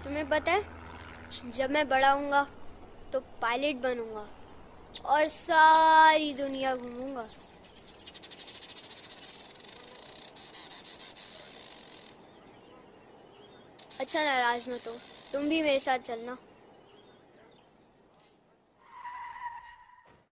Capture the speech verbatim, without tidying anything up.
तुम्हें पता है, जब मैं बड़ा होऊंगा तो पायलट बनूंगा और सारी दुनिया घूमूंगा। अच्छा नाराज मत हो, तुम भी मेरे साथ चलना।